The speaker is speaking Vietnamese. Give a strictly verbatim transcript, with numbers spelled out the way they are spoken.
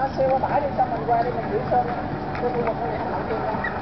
xe qua bãi đi, xong mình qua đây mình giữ sơn cho khu vực này hậu trường ra.